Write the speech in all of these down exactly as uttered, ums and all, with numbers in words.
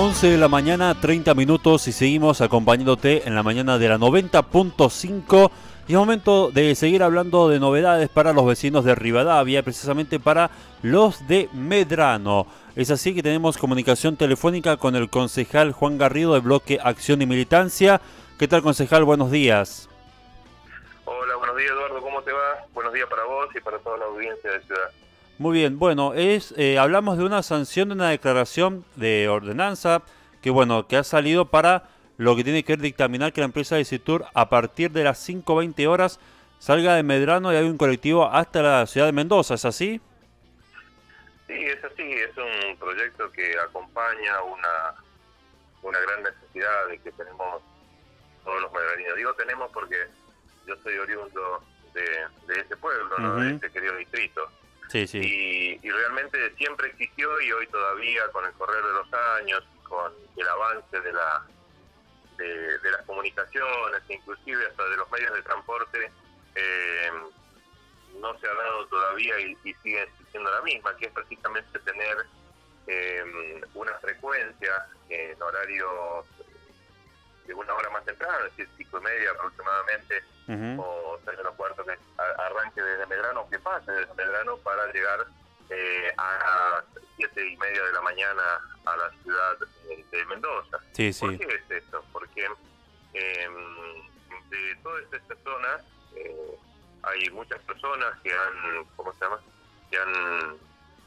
once de la mañana, treinta minutos y seguimos acompañándote en la mañana de la noventa punto cinco. Y es momento de seguir hablando de novedades para los vecinos de Rivadavia, precisamente para los de Medrano. Es así que tenemos comunicación telefónica con el concejal Juan Garrido del bloque Acción y Militancia. ¿Qué tal, concejal? Buenos días. Hola, buenos días, Eduardo. ¿Cómo te va? Buenos días para vos y para toda la audiencia de Ciudad. Muy bien, bueno, es eh, hablamos de una sanción de una declaración de ordenanza que bueno, que ha salido para lo que tiene que ver dictaminar que la empresa de Citur a partir de las cinco veinte horas salga de Medrano y hay un colectivo hasta la ciudad de Mendoza, ¿es así? Sí, es así, es un proyecto que acompaña una, una gran necesidad de que tenemos todos los medraninos. Digo tenemos porque yo soy oriundo de, de ese pueblo, ¿no? Uh-huh. De este querido distrito. Sí, sí. Y, y realmente siempre existió y hoy todavía con el correr de los años, con el avance de la de, de las comunicaciones, inclusive hasta de los medios de transporte, eh, no se ha dado todavía y, y sigue existiendo la misma, que es precisamente tener eh, una frecuencia en horario de una hora más temprana, es decir, cinco y media aproximadamente, uh-huh. o seis menos cuarto, que arranque desde Medrano, que pase desde Medrano para llegar eh, a siete y media de la mañana a la ciudad de, de Mendoza. Sí, sí. ¿Por qué es esto? Porque eh, de todas estas zonas eh, hay muchas personas que han, ¿cómo se llama? Que han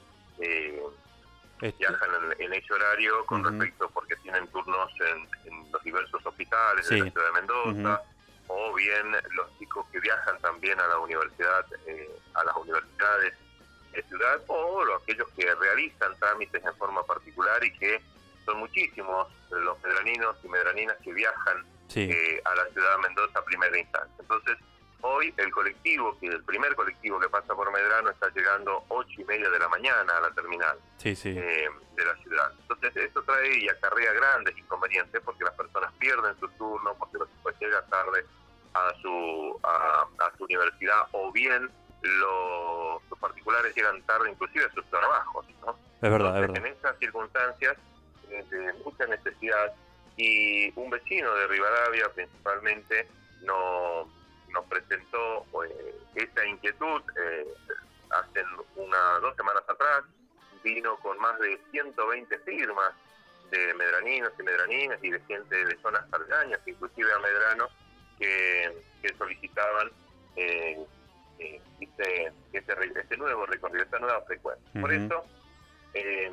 eh, este. viajan en, en ese horario con uh-huh. respecto porque tienen turnos en, en los diversos hospitales sí. de la ciudad de Mendoza, uh-huh. o bien los chicos que viajan también a la universidad, eh, a las universidades de ciudad, o los, aquellos que realizan trámites en forma particular y que son muchísimos los medraninos y medraninas que viajan sí. eh, a la ciudad de Mendoza a primera instancia. Entonces, hoy el colectivo, que el primer colectivo que pasa por Medrano está llegando ocho y media de la mañana a la terminal sí, sí. Eh, de la ciudad. Entonces esto trae y acarrea grandes inconvenientes porque las personas pierden su turno, porque los chicos llegan tarde a su a, a su universidad, o bien los, los particulares llegan tarde inclusive a sus trabajos, ¿no? Es verdad, Entonces, es verdad. En estas circunstancias eh, de mucha necesidad, y un vecino de Rivadavia principalmente no nos presentó eh, esta inquietud eh, hace una dos semanas atrás, vino con más de ciento veinte firmas de medraninos y medraninas y de gente de zonas aledañas, inclusive a Medrano, que, que solicitaban eh, eh, este, este, este nuevo recorrido, esta nueva frecuencia. Uh-huh. Por eso, eh,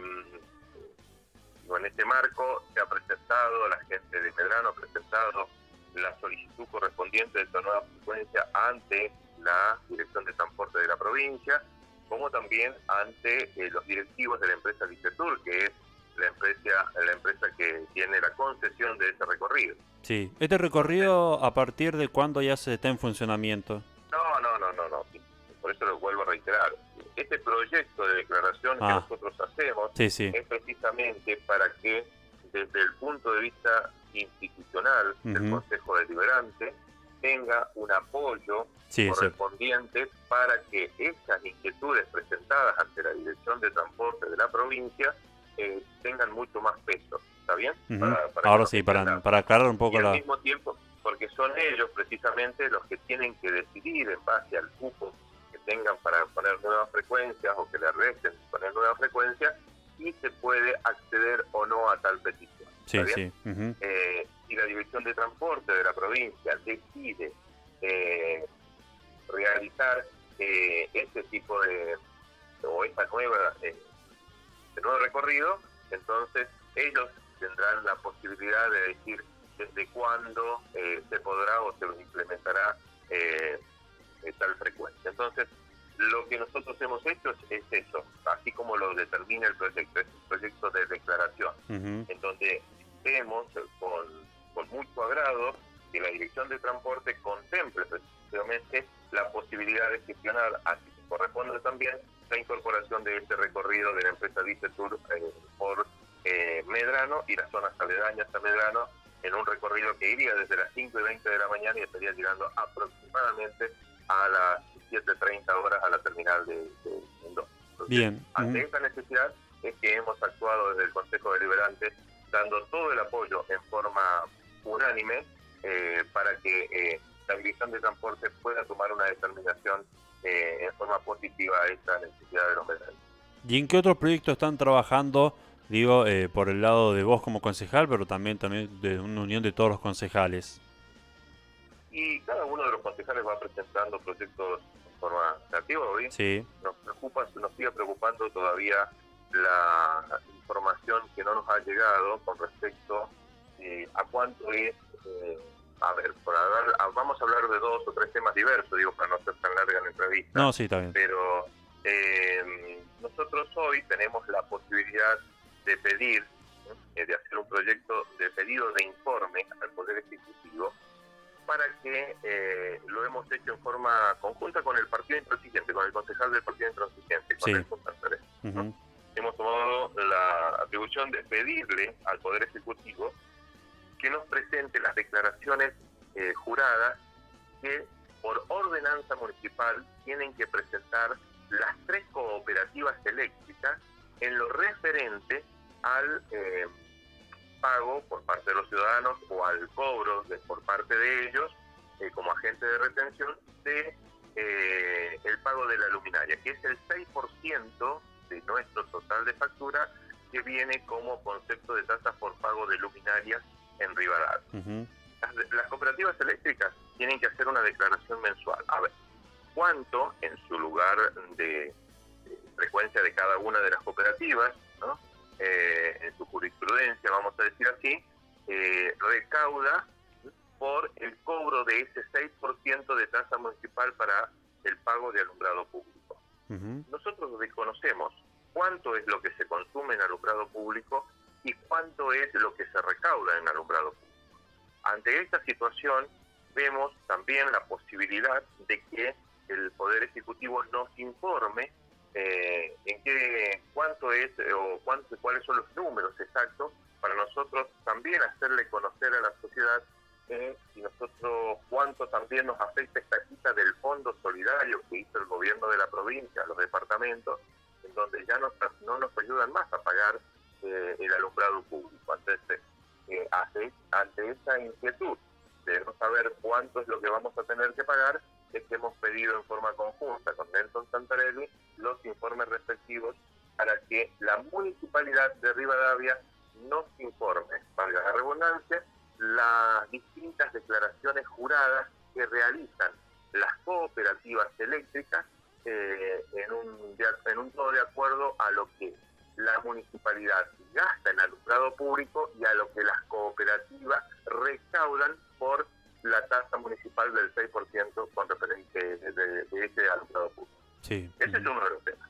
en este marco se ha presentado, la gente de Medrano ha presentado la solicitud correspondiente de esta nueva frecuencia ante la Dirección de Transporte de la provincia, como también ante eh, los directivos de la empresa Licetur, que es la empresa la empresa que tiene la concesión de ese recorrido. Sí, ¿este recorrido a partir de cuándo ya se está en funcionamiento? No, no, no, no, no. Por eso lo vuelvo a reiterar. Este proyecto de declaración ah. que nosotros hacemos sí, sí. es precisamente para que, desde el punto de vista institucional uh-huh. del Consejo Deliberante, tenga un apoyo sí, correspondiente sí. para que estas inquietudes presentadas ante la Dirección de Transporte de la provincia eh, tengan mucho más peso, ¿está bien? Uh-huh. Para, para Ahora sí, para, para aclarar un poco y al la... mismo tiempo, porque son ellos precisamente los que tienen que decidir en base al cupo que tengan para poner nuevas frecuencias o que le resten poner nuevas frecuencias, y se puede acceder o no a tal petición. Sí, sí. Uh-huh. Eh, si la Dirección de Transporte de la provincia decide eh, realizar eh, este tipo de, o esta nueva, eh, este nuevo recorrido, entonces ellos tendrán la posibilidad de decir desde cuándo eh, se podrá o se implementará eh, tal frecuencia. Entonces, lo que nosotros hemos hecho es, es eso, así como lo determina el proyecto, es un proyecto de declaración, uh-huh. en donde vemos con, con mucho agrado que la Dirección de Transporte contemple precisamente la posibilidad de gestionar, así que corresponde también, la incorporación de este recorrido de la empresa Licetur eh, por eh, Medrano y las zonas aledañas a Medrano, en un recorrido que iría desde las cinco y veinte de la mañana y estaría llegando aproximadamente a las siete treinta horas a la terminal de, de Mendoza. Bien. Ante uh-huh. esta necesidad es que hemos actuado desde el Consejo Deliberante dando todo el apoyo en forma unánime eh, para que eh, la Dirección de Transporte pueda tomar una determinación eh, en forma positiva a esta necesidad de los veteranos. ¿Y en qué otros proyectos están trabajando, digo, eh, por el lado de vos como concejal, pero también, también de una unión de todos los concejales? Y cada uno de los concejales va presentando proyectos en forma creativa. Hoy Sí. nos preocupa, nos sigue preocupando todavía la información que no nos ha llegado con respecto eh, a cuánto es, eh, a ver, por hablar, vamos a hablar de dos o tres temas diversos, digo, para no ser tan larga la entrevista. No, sí, está bien. Pero eh, nosotros hoy tenemos la posibilidad de pedir, eh, de hacer un proyecto de pedido de informe al Poder Ejecutivo, para que eh, lo hemos hecho en forma conjunta con el Partido Intransigente, con el concejal del Partido Intransigente, con Sí. el Fontantares, ¿no? Uh-huh. Hemos tomado la atribución de pedirle al Poder Ejecutivo que nos presente las declaraciones eh, juradas que por ordenanza municipal tienen que presentar las tres cooperativas eléctricas en lo referente al eh, pago por parte de los ciudadanos o al cobro de, por parte de ellos eh, como agente de retención de eh, el pago de la luminaria, que es el seis por ciento de nuestro total de factura, que viene como concepto de tasas por pago de luminarias en Rivadavia. Uh-huh. Las, las cooperativas eléctricas tienen que hacer una declaración mensual. A ver, ¿cuánto en su lugar de, de frecuencia de cada una de las cooperativas, ¿no? Eh, en su jurisprudencia, vamos a decir así, eh, recauda por el cobro de ese seis por ciento de tasa municipal para el pago de alumbrado público? Uh-huh. Nosotros desconocemos cuánto es lo que se consume en alumbrado público y cuánto es lo que se recauda en alumbrado público. Ante esta situación, vemos también la posibilidad de que el Poder Ejecutivo nos informe eh, en qué, cuánto es o cuánto, cuáles son los números exactos para nosotros también hacerle conocer a la sociedad eh, y nosotros cuánto también nos afecta esta quita del fondo solidario que hizo el gobierno de la provincia, los departamentos, en donde ya nos, no nos ayudan más a pagar eh, el alumbrado público. Entonces, eh, ante, ante esa inquietud de no saber cuánto es lo que vamos a tener que pagar, es que hemos pedido en forma conjunta con Nelson Santarelli los informes respectivos para que la municipalidad de Rivadavia nos informe, valga la redundancia, las distintas declaraciones juradas que realizan las cooperativas eléctricas eh, en un en un todo de acuerdo a lo que la municipalidad gasta en alumbrado público y a lo que las cooperativas recaudan por la tasa municipal del seis por ciento con referente de, de, de ese alumbrado público. Sí. Ese uh-huh. es uno de los temas.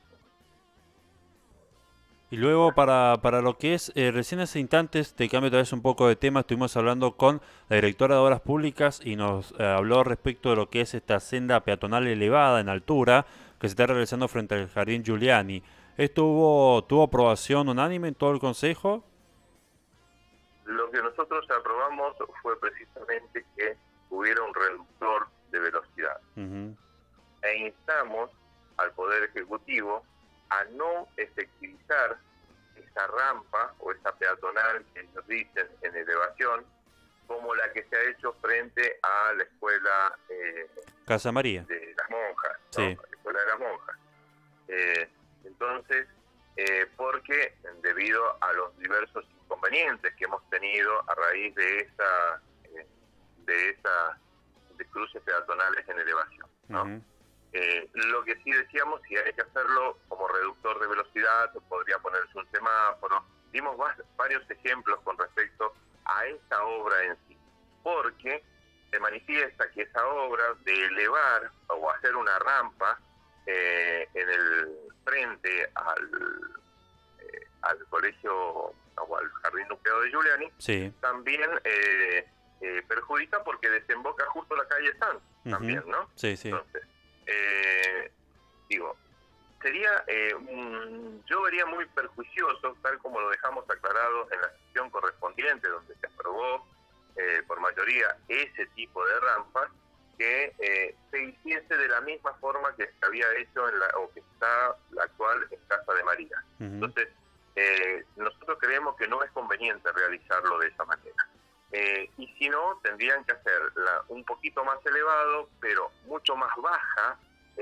Y luego para, para lo que es, eh, recién hace instantes, te cambio tal vez un poco de tema, estuvimos hablando con la directora de Obras Públicas y nos eh, habló respecto de lo que es esta senda peatonal elevada en altura que se está realizando frente al Jardín Giuliani. ¿Esto hubo, tuvo aprobación unánime en todo el Consejo? Lo que nosotros aprobamos fue precisamente que hubiera un reductor de velocidad. Uh-huh. E instamos al Poder Ejecutivo a no efectivizar esa rampa o esa peatonal que ellos dicen en elevación como la que se ha hecho frente a la escuela eh, Casa María de las monjas, ¿no? Sí. La escuela de las monjas. Eh, entonces, eh, porque debido a los diversos inconvenientes que hemos tenido a raíz de esa eh, de esas de cruces peatonales en elevación, ¿no? Uh-huh. Eh, lo que sí decíamos, si hay que hacerlo como reductor de velocidad, podría ponerse un semáforo. Dimos varios ejemplos con respecto a esta obra en sí, porque se manifiesta que esa obra de elevar o hacer una rampa eh, en el frente al, eh, al colegio o al jardín nucleado de Giuliani, sí. también eh, eh, perjudica porque desemboca justo la calle Sanz, uh-huh. también, ¿no? Sí, sí. Entonces, Eh, digo, sería, eh, un, yo vería muy perjuicioso, tal como lo dejamos aclarado en la sesión correspondiente, donde se aprobó eh, por mayoría ese tipo de rampas, que eh, se hiciese de la misma forma que se había hecho en la, o que está la actual en Casa de María. Uh-huh. Entonces, eh, nosotros creemos creemos que no es conveniente realizarlo de esa manera. Eh, y si no, tendrían que hacerla un poquito más elevado, pero mucho más baja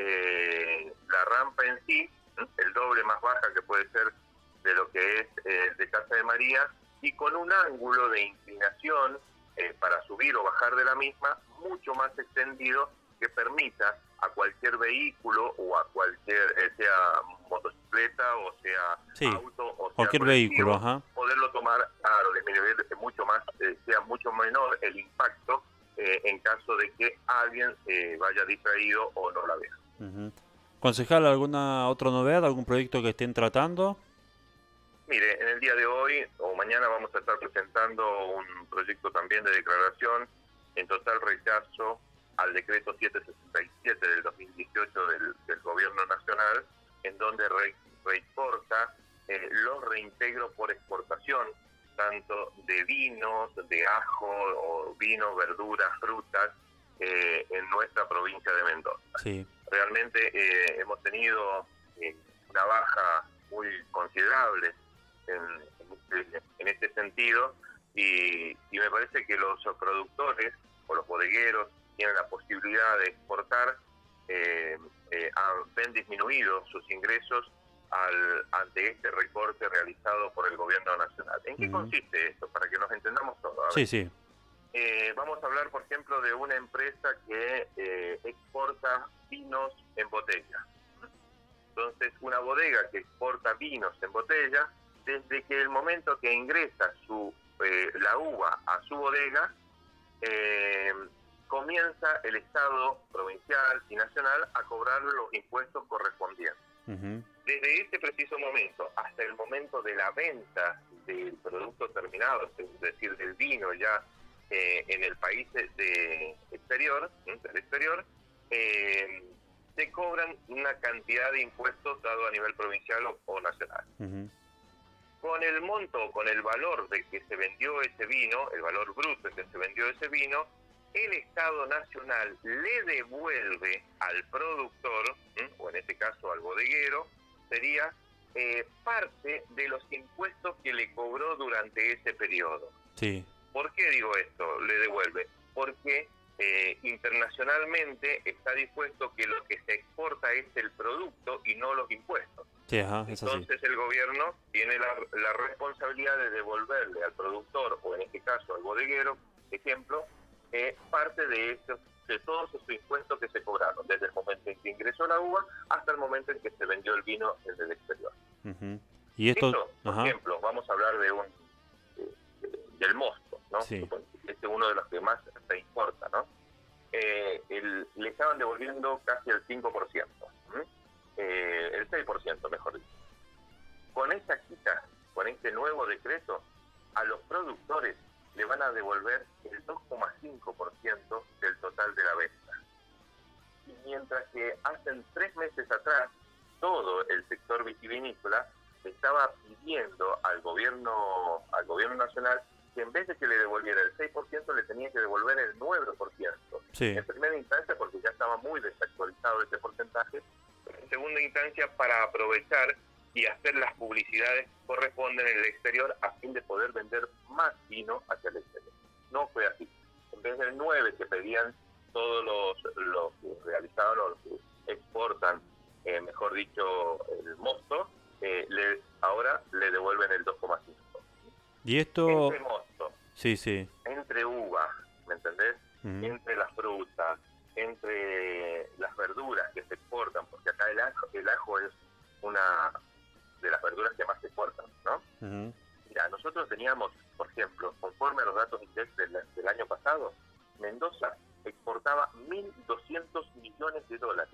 eh, la rampa en sí, ¿eh? El doble más baja que puede ser de lo que es eh, de Casa de María, y con un ángulo de inclinación eh, para subir o bajar de la misma mucho más extendido, que permita a cualquier vehículo o a cualquier, eh, sea motocicleta o sea Sí, auto o sea cualquier colectivo, vehículo, ajá. poderlo tomar, claro, disminuir mucho más, eh, sea mucho menor el impacto eh, en caso de que alguien eh, vaya distraído o no la vea. Uh-huh. Concejal, ¿alguna otra novedad, algún proyecto que estén tratando? Mire, en el día de hoy o mañana vamos a estar presentando un proyecto también de declaración en total rechazo al decreto setecientos sesenta y siete del dos mil dieciocho del, del Gobierno Nacional, en donde re, reexporta eh, los reintegros por exportación, tanto de vinos, de ajo, o vino, verduras, frutas, eh, en nuestra provincia de Mendoza. Sí. Realmente eh, hemos tenido eh, una baja muy considerable en, en, este, en este sentido, y, y me parece que los productores o los bodegueros tienen la posibilidad de exportar, eh, eh, ven disminuido sus ingresos al, ante este recorte realizado por el Gobierno Nacional. ¿En qué uh-huh. consiste esto? Para que nos entendamos todos. A ver. Sí, sí. Eh, vamos a hablar, por ejemplo, de una empresa que eh, exporta vinos en botella. Entonces, una bodega que exporta vinos en botella, desde que el momento que ingresa su eh, la uva a su bodega, eh, comienza el Estado provincial y nacional a cobrar los impuestos correspondientes. Uh-huh. Desde ese preciso momento hasta el momento de la venta del producto terminado, es decir, del vino ya eh, en el país de, de exterior, ¿eh? del exterior, eh, se cobran una cantidad de impuestos dado a nivel provincial o, o nacional. Uh-huh. Con el monto, con el valor de que se vendió ese vino, el valor bruto de que se vendió ese vino, el Estado Nacional le devuelve al productor, ¿eh? o en este caso al bodeguero, sería eh, parte de los impuestos que le cobró durante ese periodo. Sí. ¿Por qué digo esto? Le devuelve. Porque eh, internacionalmente está dispuesto que lo que se exporta es el producto y no los impuestos. Sí, ajá, es Entonces así. El gobierno tiene la, la responsabilidad de devolverle al productor, o en este caso al bodeguero, ejemplo, eh, parte de esos, de todos esos impuestos que se cobraron, desde el momento en que ingresó la uva hasta el momento en que se vendió el vino desde el exterior. Uh-huh. Y esto, esto por ajá. ejemplo, vamos a hablar de un de, de, del mosto, ¿no? Sí. Este es uno de los que más se importa, ¿no? Eh, el, le estaban devolviendo casi el cinco por ciento, ¿sí? eh, el seis por ciento mejor dicho. Con esta quita, con este nuevo decreto, a los productores le van a devolver el dos coma cinco por ciento del total de la venta. Y mientras que hace tres meses atrás todo el sector vitivinícola estaba pidiendo al gobierno al gobierno nacional que en vez de que le devolviera el seis por ciento le tenía que devolver el nueve por ciento. Sí. En primera instancia porque ya estaba muy desactualizado ese porcentaje, en segunda instancia para aprovechar y hacer las publicidades que corresponden en el exterior a fin de poder vender más vino hacia el exterior. No fue así. En vez del nueve que pedían todos los, los que realizaban o los que exportan, eh, mejor dicho, el mosto, eh, le, ahora le devuelven el dos coma cinco. Y esto... Entre mosto, sí, sí. entre uva, ¿me entendés? Uh-huh. Entre las frutas, entre las verduras que se exportan, porque acá el ajo, el ajo es una de las verduras que más se exportan, ¿no? Uh-huh. Mira, nosotros teníamos, por ejemplo, conforme a los datos INDEC del, del año pasado, Mendoza exportaba mil doscientos millones de dólares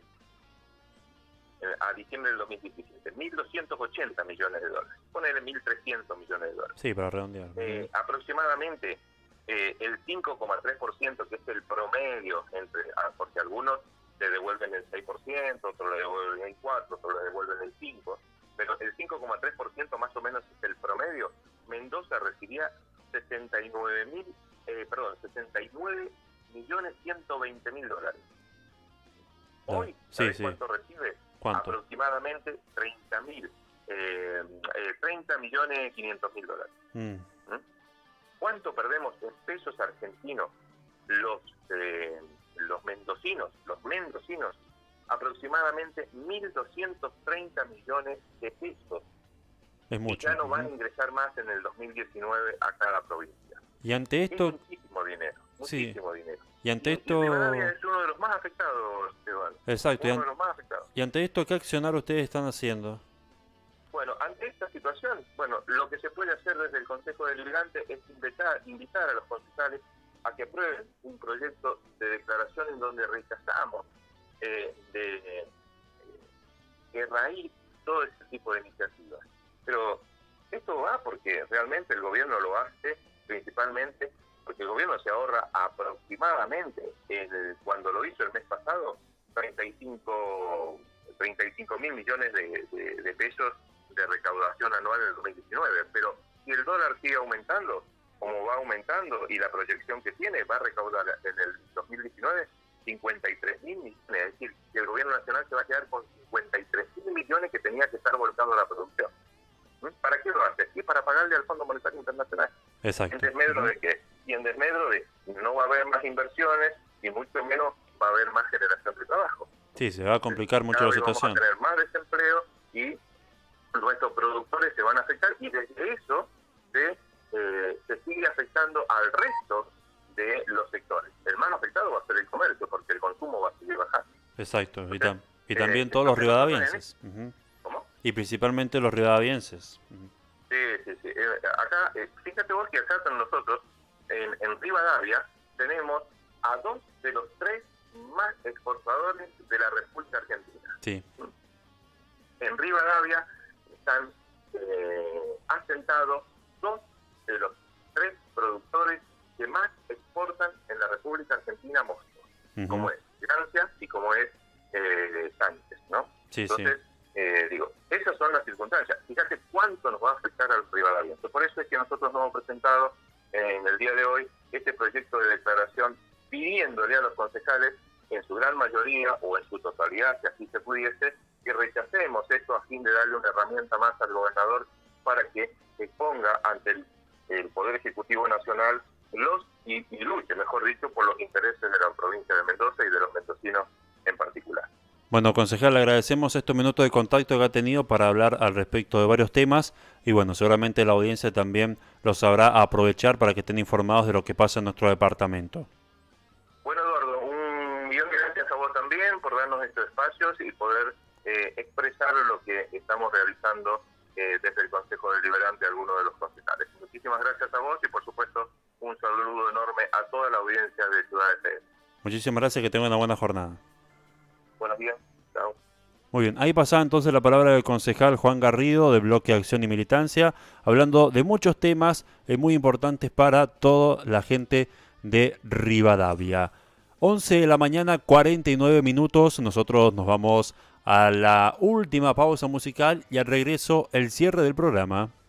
a diciembre del dos mil diecisiete, mil doscientos ochenta millones de dólares, ponele mil trescientos millones de dólares. Sí, para redondear. Eh, aproximadamente eh, el cinco coma tres por ciento, que es el promedio, entre ah, porque algunos le devuelven el seis por ciento, otros le devuelven el cuatro por ciento, otros le devuelven el cinco por ciento, pero el cinco coma tres por ciento más o menos es el promedio. Mendoza recibía sesenta y nueve mil, eh, perdón, sesenta y nueve millones ciento veinte mil dólares. Hoy, sí, ¿sabes sí. cuánto recibe? ¿Cuánto? Aproximadamente treinta mil eh, eh, treinta millones quinientos mil dólares. Mm. ¿Mm? ¿Cuánto perdemos en pesos argentinos los eh, los mendocinos? Los mendocinos, aproximadamente mil doscientos treinta millones de pesos. Es mucho. Y ya no van a ingresar más en el dos mil diecinueve a cada provincia. Y ante esto... Es muchísimo dinero, muchísimo sí. dinero. Y ante y, esto... Y Rivadavia es uno de los más afectados, Esteban. Exacto. Uno y, an... de los más afectados. y ante esto, ¿qué accionar ustedes están haciendo? Bueno, ante esta situación, bueno, lo que se puede hacer desde el Consejo Deliberante es invitar, invitar a los concejales a que aprueben un proyecto de declaración en donde rechazamos eh, de, eh, de raíz todo este tipo de iniciativas. Pero esto va porque realmente el gobierno lo hace principalmente porque el gobierno se ahorra aproximadamente, el, cuando lo hizo el mes pasado, treinta y cinco mil millones de, de, de pesos de recaudación anual en el dos mil diecinueve, pero si el dólar sigue aumentando, como va aumentando, y la proyección que tiene, va a recaudar en el dos mil diecinueve cincuenta y tres mil millones, es decir, que el gobierno nacional se va a quedar con cincuenta y tres mil millones que tenía que estar volcado a la producción. ¿Para qué lo hace? Y para pagarle al Fondo Monetario Internacional. Exacto. ¿En desmedro de qué? Y en desmedro de no va a haber más inversiones y mucho menos va a haber más generación de trabajo. Sí, se va a complicar mucho la situación. Vamos a tener más desempleo y nuestros productores se van a afectar, y desde eso se, eh, se sigue afectando al resto de los sectores. El más afectado va a ser el comercio, porque el consumo va a seguir bajando. Exacto, y, tam Entonces, y también eh, todos los rivadavienses. Uh-huh. ¿Cómo? Y principalmente los rivadavienses. Uh-huh. Sí, sí, sí. Eh, acá, eh, fíjate vos que acá con nosotros, en, en Rivadavia, tenemos a dos de los tres más exportadores de la República Argentina. Sí. En Rivadavia están eh, asentados dos de los tres productores que más exportan en la República Argentina moscos, uh-huh. como es Francia y como es eh, Sánchez, ¿no? Sí, Entonces, sí. Eh, digo, esas son las circunstancias. Fíjate cuánto nos va a afectar al rivadaviense. Por eso es que nosotros nos hemos presentado eh, en el día de hoy este proyecto de declaración pidiéndole a los concejales, en su gran mayoría o en su totalidad, si así se pudiese, que rechacemos esto a fin de darle una herramienta más al gobernador para que exponga ante el, el Poder Ejecutivo Nacional los y, y luche, mejor dicho, por los intereses de la provincia de Mendoza y de los mendocinos en particular. Bueno, concejal, le agradecemos estos minutos de contacto que ha tenido para hablar al respecto de varios temas y bueno, seguramente la audiencia también lo sabrá aprovechar para que estén informados de lo que pasa en nuestro departamento. Bueno, Eduardo, un millón de gracias a vos también por darnos estos espacios y poder eh, expresar lo que estamos realizando eh, desde el Consejo Deliberante a algunos de los concejales. Muchísimas gracias a vos y por supuesto un saludo enorme a toda la audiencia de Ciudad de T. Muchísimas gracias, que tengan una buena jornada. Buenos días. Chao. Muy bien, ahí pasaba entonces la palabra del concejal Juan Garrido del Bloque Acción y Militancia, hablando de muchos temas eh, muy importantes para toda la gente de Rivadavia. once de la mañana, cuarenta y nueve minutos, nosotros nos vamos a la última pausa musical y al regreso el cierre del programa.